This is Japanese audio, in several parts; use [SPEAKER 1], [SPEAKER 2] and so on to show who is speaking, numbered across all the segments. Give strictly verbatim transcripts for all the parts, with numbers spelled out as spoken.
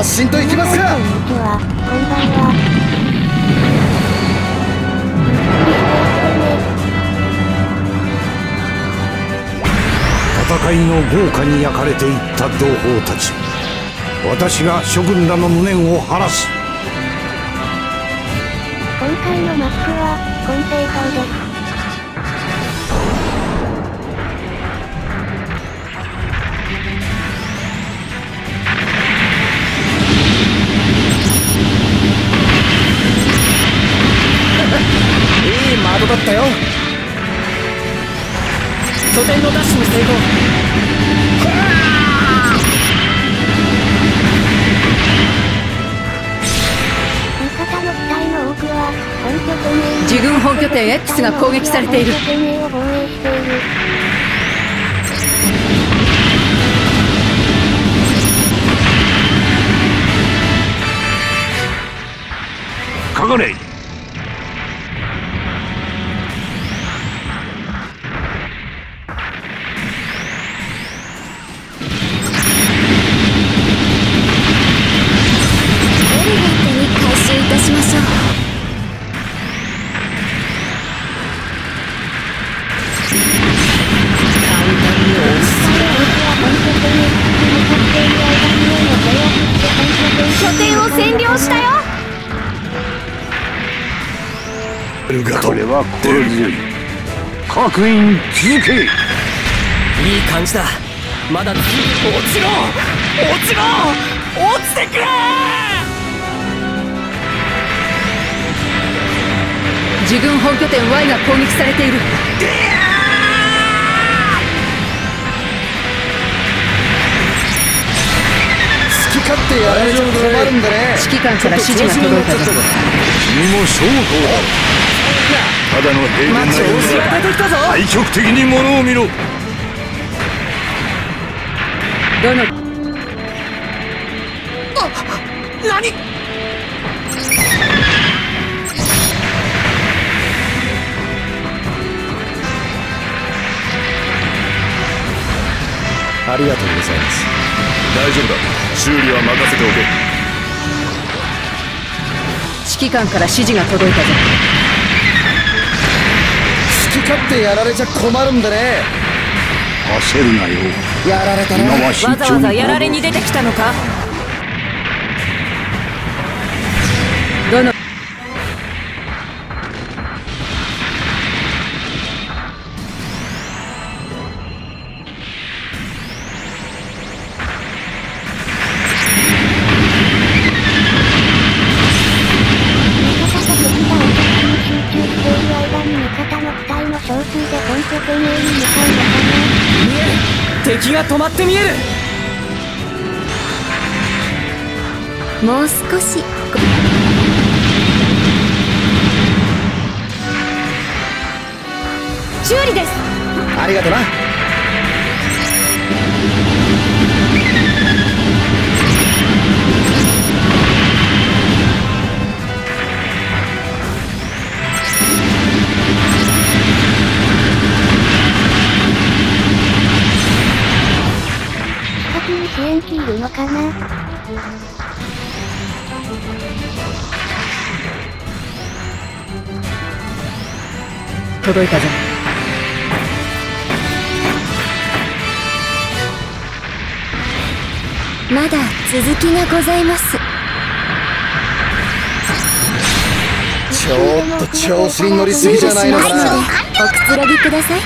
[SPEAKER 1] 発進といきますか。
[SPEAKER 2] こんにちは、こんばんは。
[SPEAKER 3] 戦いの豪華に焼かれていった同胞たち、私が諸軍らの無念を晴らす。
[SPEAKER 2] 今回のマップは金星島です。
[SPEAKER 1] いい窓だったよ。
[SPEAKER 4] 拠点のダッシュに成功。
[SPEAKER 2] 味方の機体の多くは本拠点 A、
[SPEAKER 5] 自軍本拠点 X が攻撃されている。
[SPEAKER 2] 本拠点 A を防衛している。
[SPEAKER 3] かかれ。これは心強い。各員続け。い
[SPEAKER 4] いい感じだ。まだ続く。落ちろ落ちろ落ちてくれ。
[SPEAKER 5] 自軍本拠点 Y が攻撃されている。
[SPEAKER 1] 好き勝手やられちゃ困るんだね。
[SPEAKER 5] 指揮官から指示が届いたぞ。
[SPEAKER 3] 君も将校だ。ただの平凡なようだ。対極的に物を見ろ。
[SPEAKER 5] どの
[SPEAKER 4] あ、何。
[SPEAKER 1] ありがとうございます。
[SPEAKER 3] 大丈夫だ。修理は任せておけ。
[SPEAKER 5] 指揮官から指示が届いたぞ。
[SPEAKER 1] 好き勝手やられちゃ困るんだね。
[SPEAKER 3] 焦るなよ。
[SPEAKER 1] やられたな。
[SPEAKER 3] 今は慎重に。
[SPEAKER 4] わざわざやられに出てきたのか。
[SPEAKER 5] どの
[SPEAKER 4] 敵が止まって見える。
[SPEAKER 2] もう少し。修理です。
[SPEAKER 1] ありがとな。
[SPEAKER 2] 支援機いるのかな。
[SPEAKER 5] 届いたぞ。
[SPEAKER 2] まだ続きがございます。
[SPEAKER 1] ちょっと調子に乗りすぎじゃないのかな。
[SPEAKER 2] おくつろぎください。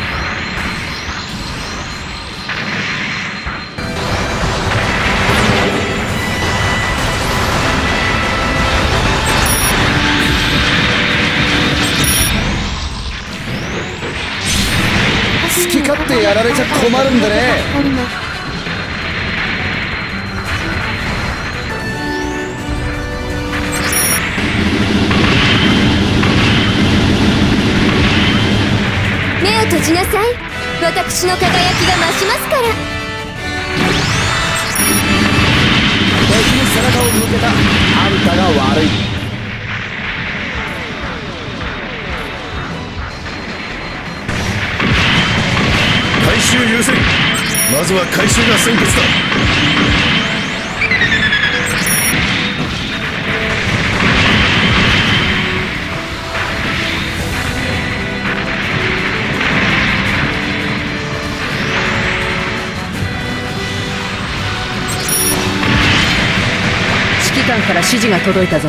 [SPEAKER 1] 好き勝手やられちゃ困るんだね。
[SPEAKER 2] 目を閉じなさい。私の輝きが増しますから。
[SPEAKER 1] 敵に背中を向けたあんたが悪い。
[SPEAKER 3] 回収優先。まずは回収が先決だ。
[SPEAKER 5] 官から指示が届いたぞ。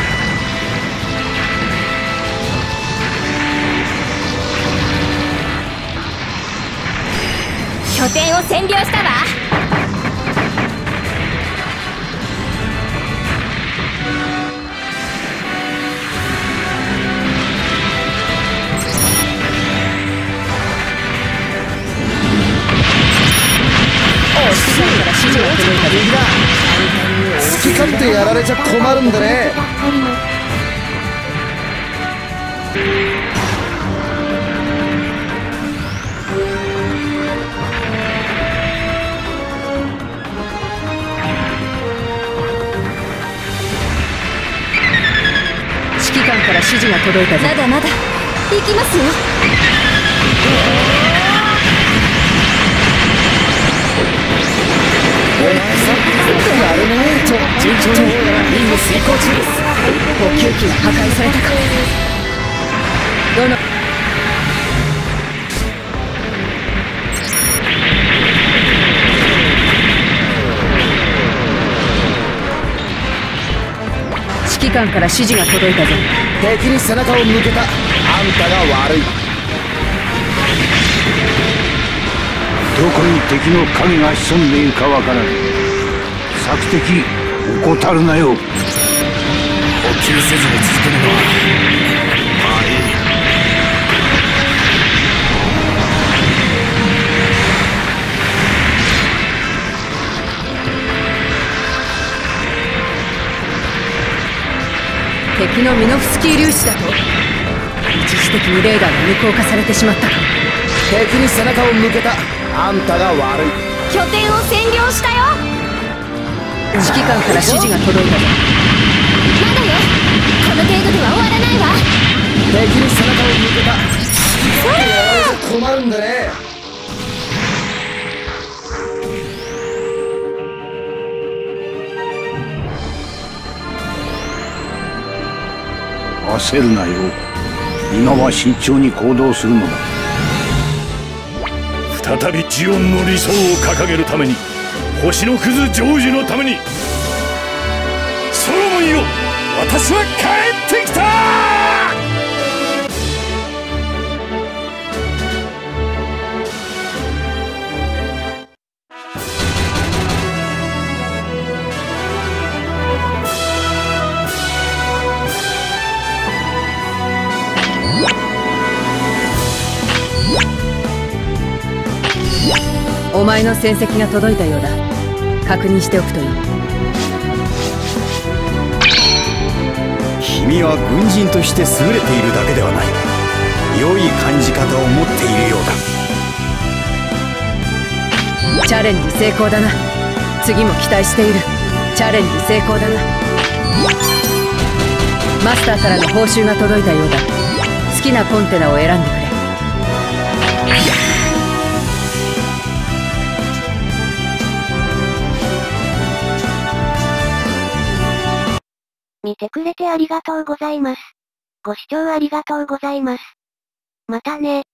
[SPEAKER 2] 拠点を占領したわ。
[SPEAKER 5] 指揮官から指示が届いたぞ。
[SPEAKER 1] 好き勝手やられちゃ困るんでね。
[SPEAKER 5] 指揮官から指示が届いたぞ。
[SPEAKER 2] まだまだ行きますよ。
[SPEAKER 1] やるね。ちょ
[SPEAKER 4] 順調に任務遂行中です。
[SPEAKER 5] 補給機が破壊されたか。どの指揮官から指示が届いたぞ。
[SPEAKER 1] 敵に背中を向けたあんたが悪い。
[SPEAKER 3] どこに敵の影が潜んでいるかわからない。索敵怠るなよ。
[SPEAKER 4] 補給せずに続けるのはまあいい。
[SPEAKER 5] 敵のミノフスキー粒子だと。一時的にレーダーが無効化されてしまったか。
[SPEAKER 1] 敵に背中を向けたあんたが悪い。
[SPEAKER 2] 拠点を占領したよ。
[SPEAKER 5] 指揮官から指示が届いたぞ。
[SPEAKER 2] まだよ。この程度では終わらないわ。
[SPEAKER 1] 敵に背中を向けた。
[SPEAKER 2] そらー。
[SPEAKER 1] 困るんでね。
[SPEAKER 3] 焦るなよ。今は慎重に行動するのだ。再びジオンの理想を掲げるために、星のくず成就のために、ソロモンよ、私は帰ってきた。
[SPEAKER 5] お前の戦績が届いたようだ。確認しておくといい。
[SPEAKER 6] 君は軍人として優れているだけではない。良い感じ方を持っているようだ。
[SPEAKER 5] チャレンジ成功だな。次も期待している。チャレンジ成功だな。マスターからの報酬が届いたようだ。好きなコンテナを選んでくれ。
[SPEAKER 7] 見てくれてありがとうございます。ご視聴ありがとうございます。またね。